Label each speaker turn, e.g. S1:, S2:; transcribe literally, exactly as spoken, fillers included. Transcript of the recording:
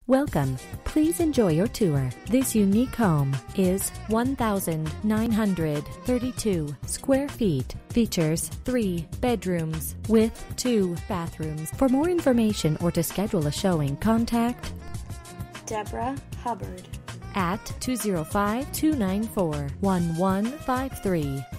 S1: Welcome. Please enjoy your tour. This unique home is one thousand nine hundred thirty-two square feet. Features three bedrooms with two bathrooms. For more information or to schedule a showing, contact
S2: Deborah Hubbard
S1: at two oh five, two nine four, one one five three.